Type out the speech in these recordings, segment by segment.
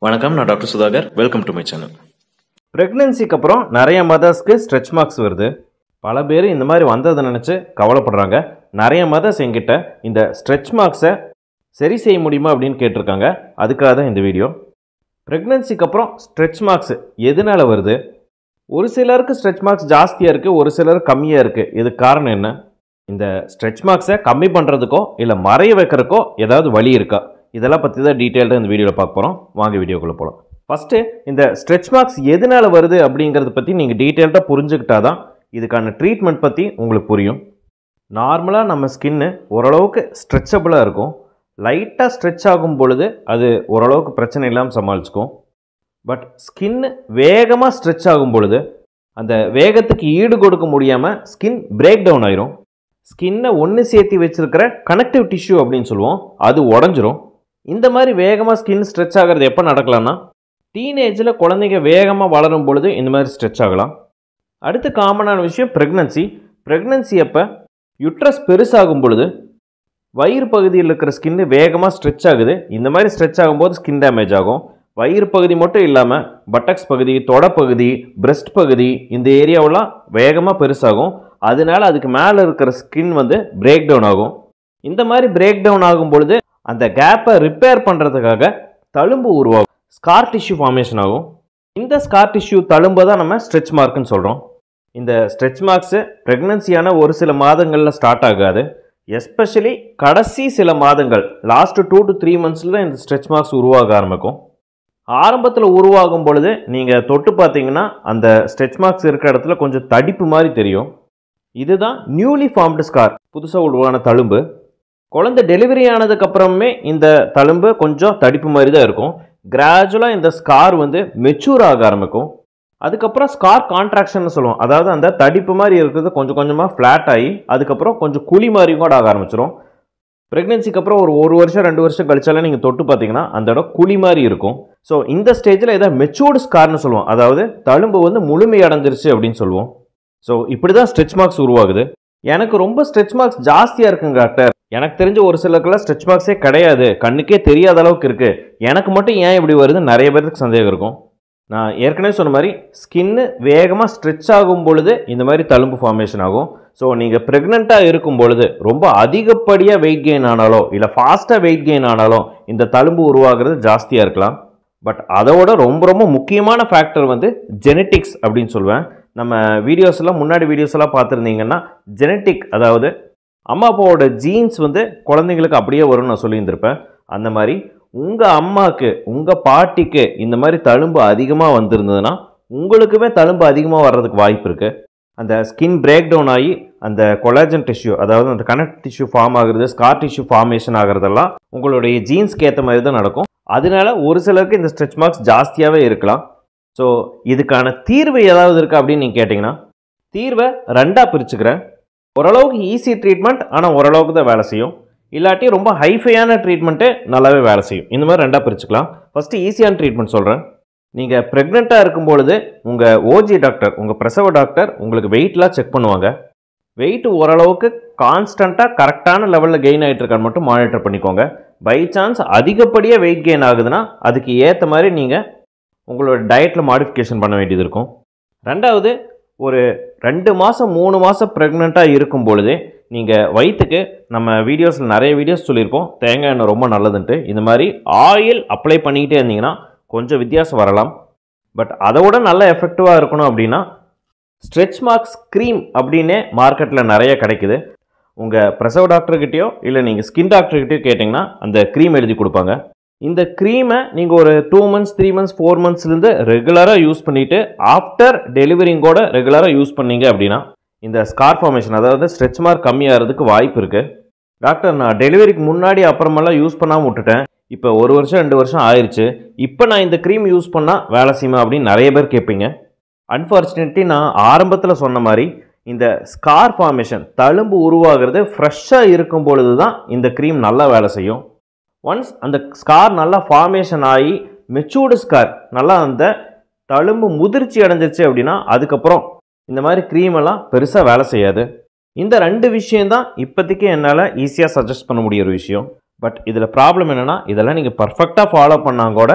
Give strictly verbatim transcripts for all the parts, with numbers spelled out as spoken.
வணக்கம், நான் doctor Sudhakar. Welcome to my channel. ப்ரெக்னென்சிக்கு அப்புறம் நிறைய மதர்ஸ்க்கு ஸ்ட்ரெச் மார்க்ஸ் வருது. பல பேர் இந்த மாதிரி வந்ததை நினச்சி கவலைப்படுறாங்க. நிறைய மதர்ஸ் என்கிட்ட இந்த ஸ்ட்ரெச் மார்க்ஸை சரி செய்ய முடியுமா அப்படின்னு கேட்டிருக்காங்க. அதுக்காக தான் இந்த வீடியோ. ப்ரெக்னென்சிக்கு அப்புறம் ஸ்ட்ரெச் மார்க்ஸ் எதனால் வருது? ஒரு சிலருக்கு ஸ்ட்ரெச் மார்க்ஸ் ஜாஸ்தியாக இருக்குது, ஒரு சிலர் கம்மியாக இருக்குது. இதுக்கு காரணம் என்ன? இந்த ஸ்ட்ரெச் மார்க்ஸை கம்மி பண்ணுறதுக்கோ இல்லை மறைய வைக்கிறதுக்கோ ஏதாவது வழி இருக்கா? இதெல்லாம் பற்றி தான் டீட்டெயில்டாக இந்த வீடியோவில் பார்க்க போகிறோம். வாங்க வீடியோக்குள்ளே போகலாம். ஃபஸ்ட்டு இந்த ஸ்ட்ரெச் மார்க்ஸ் எதனால் வருது அப்படிங்கிறத பற்றி நீங்கள் டீட்டெயில்டாக புரிஞ்சுக்கிட்டா தான் இதுக்கான ட்ரீட்மெண்ட் பற்றி உங்களுக்கு புரியும். நார்மலாக நம்ம ஸ்கின்னு ஓரளவுக்கு ஸ்ட்ரெச்சபிளாக இருக்கும். லைட்டாக ஸ்ட்ரெச் ஆகும் பொழுது அது ஓரளவுக்கு பிரச்சனை இல்லாமல் சமாளிச்சுக்கும். பட் ஸ்கின்னு வேகமாக ஸ்ட்ரெச் ஆகும் பொழுது அந்த வேகத்துக்கு ஈடு கொடுக்க முடியாமல் ஸ்கின் பிரேக் டவுன் ஆயிரும். ஸ்கின்னை ஒன்று சேர்த்து வச்சுருக்கிற கனெக்டிவ் டிஷ்யூ அப்படின்னு சொல்லுவோம், அது உடஞ்சிரும். இந்த மாதிரி வேகமாக ஸ்கின் ஸ்ட்ரெச் ஆகிறது எப்போ நடக்கலாம்னா, டீனேஜில் குழந்தைங்க வேகமாக வளரும் பொழுது இந்த மாதிரி ஸ்ட்ரெச் ஆகலாம். அடுத்து காமனான விஷயம் ப்ரெக்னன்சி. ப்ரெக்னன்சி அப்போ யுட்ரஸ் பெருசாகும் பொழுது வயிறு பகுதியில் இருக்கிற ஸ்கின்னு வேகமாக ஸ்ட்ரெச் ஆகுது. இந்த மாதிரி ஸ்ட்ரெச் ஆகும்போது ஸ்கின் டேமேஜ் ஆகும். வயிறு பகுதி மட்டும் இல்லாமல் பட்டக்ஸ் பகுதி, தொடப்பகுதி, பிரெஸ்ட் பகுதி, இந்த ஏரியாவெல்லாம் வேகமாக பெருசாகும். அதனால அதுக்கு மேலே இருக்கிற ஸ்கின் வந்து பிரேக் டவுன் ஆகும். இந்த மாதிரி பிரேக் டவுன் ஆகும் பொழுது அந்த கேப்பை ரிப்பேர் பண்ணுறதுக்காக தழும்பு உருவாகும், ஸ்கார் டிஷ்யூ ஃபார்மேஷன் ஆகும். இந்த ஸ்கார் டிஷ்யூ தழும்பை தான் நம்ம ஸ்ட்ரெச் மார்க்குன்னு சொல்கிறோம். இந்த ஸ்ட்ரெச் மார்க்ஸு ப்ரெக்னன்சியான ஒரு சில மாதங்களில் ஸ்டார்ட் ஆகாது. எஸ்பெஷலி கடைசி சில மாதங்கள், லாஸ்ட்டு டூ டு த்ரீ மந்த்ஸில் தான் இந்த ஸ்ட்ரெச் மார்க்ஸ் உருவாக ஆரம்பிக்கும். ஆரம்பத்தில் உருவாகும் பொழுது நீங்கள் தொட்டு பார்த்தீங்கன்னா அந்த ஸ்ட்ரெச் மார்க்ஸ் இருக்கிற இடத்துல கொஞ்சம் தடிப்பு மாதிரி தெரியும். இதுதான் நியூலி ஃபார்ம்டு ஸ்கார், புதுசாக உருவான தழும்பு. குழந்தை டெலிவரி ஆனதுக்கப்புறமே இந்த தழும்பு கொஞ்சம் தடிப்பு மாதிரி தான் இருக்கும். கிராஜுவலாக இந்த ஸ்கார் வந்து மெச்சூர் ஆக ஆரம்பிக்கும். அதுக்கப்புறம் ஸ்கார் கான்ட்ராக்ஷன் சொல்லுவோம், அதாவது அந்த தடிப்பு மாதிரி இருக்கிறது கொஞ்சம் கொஞ்சமாக ஃப்ளாட் ஆகி அதுக்கப்புறம் கொஞ்சம் குழி மாதிரி கூட ஆக ஆரம்பிச்சிடும். ப்ரெக்னென்சிக்கு அப்புறம் ஒரு ஒரு வருஷம் ரெண்டு வருஷம் கழிச்சாலும் நீங்கள் தொட்டு பார்த்தீங்கன்னா அந்த இடம் குழி மாதிரி இருக்கும். ஸோ இந்த ஸ்டேஜில் இதை மெச்சூர்டு ஸ்கார்னு சொல்லுவோம், அதாவது தழும்பு வந்து முழுமை அடைஞ்சிருச்சு அப்படின்னு சொல்லுவோம். ஸோ இப்படி தான் ஸ்ட்ரெச் மார்க்ஸ் உருவாகுது. எனக்கு ரொம்ப ஸ்ட்ரெச் மார்க்ஸ் ஜாஸ்தியாக இருக்குங்க டாக்டர், எனக்கு தெரிஞ்ச ஒரு சிலருக்குலாம் ஸ்ட்ரெச் மார்க்ஸே கிடையாது, கண்ணுக்கே தெரியாத அளவுக்கு இருக்குது, எனக்கு மட்டும் ஏன் இப்படி வருதுன்னு நிறைய பேருக்கு சந்தேகம் இருக்கும். நான் ஏற்கனவே சொன்ன மாதிரி ஸ்கின்னு வேகமாக ஸ்ட்ரெச் ஆகும் பொழுது இந்த மாதிரி தழும்பு ஃபார்மேஷன் ஆகும். ஸோ நீங்கள் ப்ரெக்னெண்ட்டாக இருக்கும் பொழுது ரொம்ப அதிகப்படியாக வெயிட் கெயின் ஆனாலோ இல்லை ஃபாஸ்ட்டாக வெயிட் கெயின் ஆனாலோ இந்த தழும்பு உருவாகிறது ஜாஸ்தியாக இருக்கலாம். பட் அதோட ரொம்ப ரொம்ப முக்கியமான ஃபேக்டர் வந்து ஜெனட்டிக்ஸ் அப்படின்னு சொல்லுவேன். நம்ம வீடியோஸ் எல்லாம் முன்னாடி வீடியோஸ் எல்லாம் பார்த்துருந்தீங்கன்னா ஜெனட்டிக், அதாவது அம்மா அப்பாவோட ஜீன்ஸ் வந்து குழந்தைங்களுக்கு அப்படியே வரும்னு நான் சொல்லியிருந்திருப்பேன். அந்த மாதிரி உங்கள் அம்மாவுக்கு உங்கள் பாட்டிக்கு இந்த மாதிரி தழும்பு அதிகமாக வந்திருந்ததுன்னா உங்களுக்குமே தழும்பு அதிகமாக வர்றதுக்கு வாய்ப்பு இருக்குது. அந்த ஸ்கின் பிரேக் டவுன் ஆகி அந்த கொலாஜன் டிஷ்யூ, அதாவது அந்த கனெக்ட் டிஷ்யூ ஃபார்ம் ஆகுறது, ஸ்கார் டிஷ்யூ ஃபார்மேஷன் ஆகிறதெல்லாம் உங்களுடைய ஜீன்ஸ்க்கு ஏற்ற மாதிரி தான் நடக்கும். அதனால ஒரு சிலருக்கு இந்த ஸ்ட்ரெச் மார்க்ஸ் ஜாஸ்தியாகவே இருக்கலாம். ஸோ இதுக்கான தீர்வு ஏதாவது இருக்கா அப்படின்னு நீங்கள் கேட்டிங்கன்னா, தீர்வை ரெண்டாக பிரிச்சுக்கிறேன். ஓரளவுக்கு ஈஸி ட்ரீட்மெண்ட், ஆனால் ஓரளவுக்கு தான் வேலை செய்யும். இல்லாட்டி ரொம்ப ஹைஃபையான ட்ரீட்மெண்ட்டு நல்லாவே வேலை செய்யும். இந்த மாதிரி ரெண்டாக பிரிச்சுக்கலாம். ஃபஸ்ட்டு ஈஸியான ட்ரீட்மெண்ட் சொல்கிறேன். நீங்கள் ப்ரெக்னெண்ட்டாக இருக்கும்பொழுது உங்கள் ஓஜி டாக்டர், உங்கள் பிரசவ டாக்டர் உங்களுக்கு வெயிட்லாம் செக் பண்ணுவாங்க. வெயிட் ஓரளவுக்கு கான்ஸ்டண்ட்டாக கரெக்டான லெவலில் கெயின் ஆகிட்டு இருக்கான்னு மட்டும் மானிட்டர் பண்ணிக்கோங்க. பை சான்ஸ் அதிகப்படியாக வெயிட் கெயின் ஆகுதுன்னா அதுக்கு ஏற்ற மாதிரி நீங்கள் உங்களோட டயட்டில் மாடிஃபிகேஷன் பண்ண வேண்டியது இருக்கும். ரெண்டாவது, ஒரு ரெண்டு மாதம் மூணு மாதம் ப்ரெக்னெண்ட்டாக இருக்கும் பொழுதே நீங்கள் வயிற்றுக்கு, நம்ம வீடியோஸில் நிறைய வீடியோஸ் சொல்லியிருப்போம் தேங்காய் எண்ணெய் ரொம்ப நல்லதுன்ட்டு, இந்த மாதிரி ஆயில் அப்ளை பண்ணிக்கிட்டே இருந்தீங்கன்னா கொஞ்சம் வித்தியாசம் வரலாம். பட் அதோட நல்ல எஃபெக்டிவாக இருக்கணும் அப்படின்னா ஸ்ட்ரெச் மார்க்ஸ் க்ரீம் அப்படின்னே மார்க்கெட்டில் நிறைய கிடைக்குது. உங்கள் பிரசவ டாக்டர்கிட்டையோ இல்லை நீங்கள் ஸ்கின் டாக்டர்கிட்டையோ கேட்டிங்கன்னா அந்த க்ரீம் எழுதி கொடுப்பாங்க. இந்த க்ரீமை நீங்கள் ஒரு two months three months four மந்த்ஸ்லேருந்து ரெகுலராக யூஸ் பண்ணிவிட்டு ஆஃப்டர் டெலிவரிங்கோட ரெகுலராக யூஸ் பண்ணீங்க அப்படின்னா இந்த ஸ்கார் ஃபார்மேஷன், அதாவது ஸ்ட்ரெச் மார்க் கம்மியாகிறதுக்கு வாய்ப்பு இருக்குது. டாக்டர், நான் டெலிவரிக்கு முன்னாடி அப்புறமெல்லாம் யூஸ் பண்ணாமல் விட்டுட்டேன், இப்போ ஒரு வருஷம் ரெண்டு வருஷம் ஆயிடுச்சு, இப்போ நான் இந்த க்ரீம் யூஸ் பண்ணால் வேலை செய்யுமா அப்படின்னு நிறைய பேர் கேட்பீங்க. அன்ஃபார்ச்சுனேட்லி நான் ஆரம்பத்தில் சொன்ன மாதிரி இந்த ஸ்கார் ஃபார்மேஷன் தழும்பு உருவாகிறது ஃப்ரெஷ்ஷாக இருக்கும் பொழுது தான் இந்த க்ரீம் நல்லா வேலை செய்யும். ஒன்ஸ் அந்த ஸ்கார் நல்லா ஃபார்மேஷன் ஆகி மெச்சூர்டு ஸ்கார் நல்லா அந்த தழும்பு முதிர்ச்சி அடைஞ்சிருச்சு அப்படின்னா அதுக்கப்புறம் இந்த மாதிரி க்ரீம் எல்லாம் பெருசாக வேலை செய்யாது. இந்த ரெண்டு விஷயந்தான் இப்போதைக்கு என்னால் ஈஸியாக சஜஸ்ட் பண்ண முடிய ஒரு விஷயம். பட் இதில் ப்ராப்ளம் என்னென்னா, இதெல்லாம் நீங்கள் பர்ஃபெக்டாக ஃபாலோ பண்ணால் கூட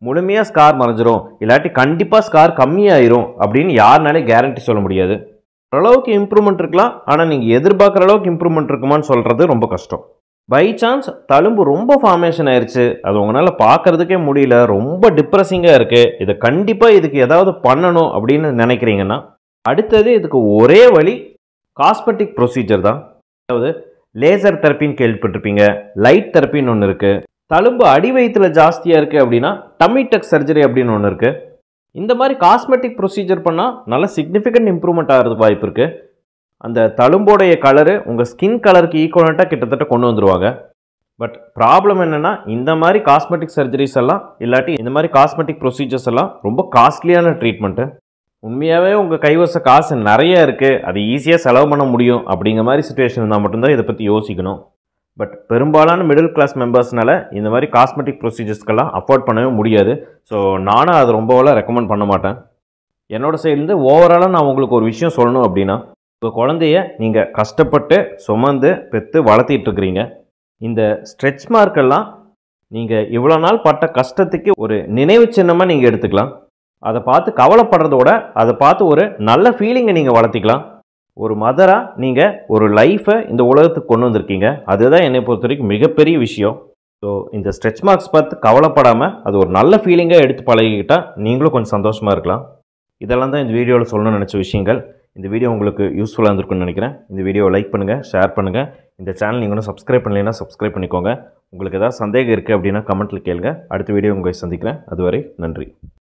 முழுமையாக ஸ்கார் மறைஞ்சிரும் இல்லாட்டி கண்டிப்பாக ஸ்கார் கம்மியாயிரும் அப்படின்னு யாருனாலே கேரண்டி சொல்ல முடியாது. ஓரளவுக்கு இம்ப்ரூவ்மெண்ட் இருக்கலாம், ஆனால் நீங்கள் எதிர்பார்க்குற அளவுக்கு இம்ப்ரூவ்மெண்ட் இருக்குமான்னு சொல்கிறது ரொம்ப கஷ்டம். பை சான்ஸ் தழும்பு ரொம்ப ஃபார்மேஷன் ஆயிடுச்சு, அது உங்களால் பார்க்குறதுக்கே முடியல, ரொம்ப டிப்ரெஸிங்காக இருக்குது, இதை கண்டிப்பாக இதுக்கு ஏதாவது பண்ணணும் அப்படின்னு நினைக்கிறீங்கன்னா அடுத்தது இதுக்கு ஒரே வழி காஸ்மெட்டிக் ப்ரொசீஜர் தான். அதாவது லேசர் தெரப்பின்னு கேள்விப்பட்டிருப்பீங்க, லைட் தெரப்பின்னு ஒன்று இருக்குது. தழும்பு அடி வயிற்றில் ஜாஸ்தியாக இருக்குது அப்படின்னா டம்மி டக் சர்ஜரி அப்படின்னு ஒன்று இருக்குது. இந்த மாதிரி காஸ்மெட்டிக் ப்ரொசீஜர் பண்ணால் நல்ல சிக்னிஃபிகண்ட் இம்ப்ரூவ்மெண்ட் ஆகிறதுக்கு வாய்ப்பு இருக்குது. அந்த தழும்போடைய கலரு உங்கள் ஸ்கின் கலருக்கு ஈக்குவலண்ட்டாக கிட்டத்தட்ட கொண்டு வந்துடுவாங்க. பட் ப்ராப்ளம் என்னென்னா இந்த மாதிரி காஸ்மெட்டிக் சர்ஜரிஸ் எல்லாம் இல்லாட்டி இந்த மாதிரி காஸ்மெட்டிக் ப்ரொசீஜர்ஸ் எல்லாம் ரொம்ப காஸ்ட்லியான ட்ரீட்மெண்ட்டு. உண்மையாகவே உங்கள் கைவச காசு நிறைய இருக்குது, அது ஈஸியாக செலவு பண்ண முடியும் அப்படிங்கிற மாதிரி சுச்சுவேஷன் இருந்தால் மட்டும்தான் இதை பற்றி யோசிக்கணும். பட் பெரும்பாலான மிடில் கிளாஸ் மெம்பர்ஸ்னால இந்த மாதிரி காஸ்மெட்டிக் ப்ரொசீஜர்ஸ்க்கெல்லாம் அஃபோர்ட் பண்ணவே முடியாது. ஸோ நானும் அதை ரொம்பவெல்லாம் ரெக்கமெண்ட் பண்ண மாட்டேன். என்னோடய சைட்லேருந்து ஓவராலாக நான் உங்களுக்கு ஒரு விஷயம் சொல்லணும் அப்படின்னா, உங்கள் குழந்தைய நீங்கள் கஷ்டப்பட்டு சுமந்து பெற்று வளர்த்திட்ருக்கிறீங்க. இந்த ஸ்ட்ரெச் மார்க்கெல்லாம் நீங்கள் இவ்வளோ நாள் பட்ட கஷ்டத்துக்கு ஒரு நினைவு சின்னமாக நீங்கள் எடுத்துக்கலாம். அதை பார்த்து கவலைப்படுறதோட அதை பார்த்து ஒரு நல்ல ஃபீலிங்கை நீங்கள் வளர்த்திக்கலாம். ஒரு மதராக நீங்கள் ஒரு லைஃப்பை இந்த உலகத்துக்கு கொண்டு வந்திருக்கீங்க, அதுதான் என்னை பொறுத்த வரைக்கும் மிகப்பெரிய விஷயம். ஸோ இந்த ஸ்ட்ரெச் மார்க்ஸ் பார்த்து கவலைப்படாமல் அது ஒரு நல்ல ஃபீலிங்காக எடுத்து பழகிக்கிட்டால் நீங்களும் கொஞ்சம் சந்தோஷமாக இருக்கலாம். இதெல்லாம் தான் இந்த வீடியோவில் சொல்லணும்னு நினச்ச விஷயங்கள். இந்த வீடியோ உங்களுக்கு யூஸ்ஃபுல்லாக இருந்திருக்குன்னு நினைக்கிறேன். இந்த வீடியோவை லைக் பண்ணுங்கள், ஷேர் பண்ணுங்கள். இந்த சேனல் நீங்கள் இன்னும் சப்ஸ்கிரைப் பண்ணலைன்னா சப்ஸ்கிரைப் பண்ணிக்கோங்க. உங்களுக்கு ஏதாவது சந்தேகம் இருக்குது அப்படின்னா கமெண்ட்டில் கேளுங்க. அடுத்த வீடியோ உங்களை சந்திக்கிறேன். அதுவரை நன்றி.